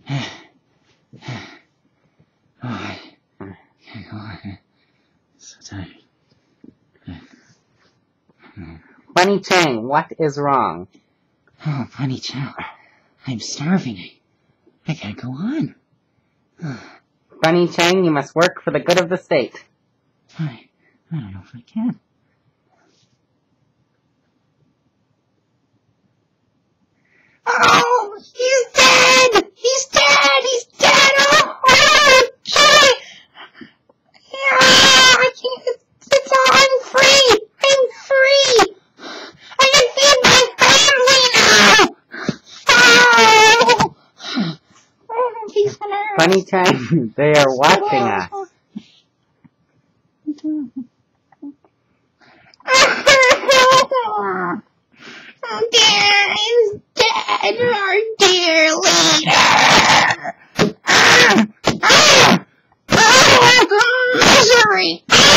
I can't go on. So tired. Bunny Chang, what is wrong? Oh, Bunny Chow, I'm starving. I can't go on. Bunny Chang, you must work for the good of the state. I don't know if I can. Oh, he's dead! He's dead! He's dead! Oh, shit! I can't. It's all. I'm free! I'm free! I can feed my family now! Oh, he's gonna hurt. Bunny Chang, they are watching us. Oh dear, he's dead, our dear leader! Misery!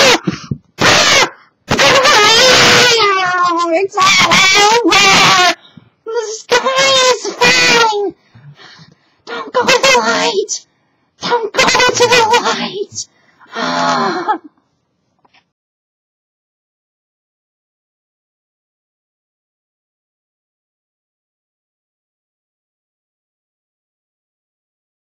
It's all over! The sky is falling! Don't go to the light! Don't go to the light!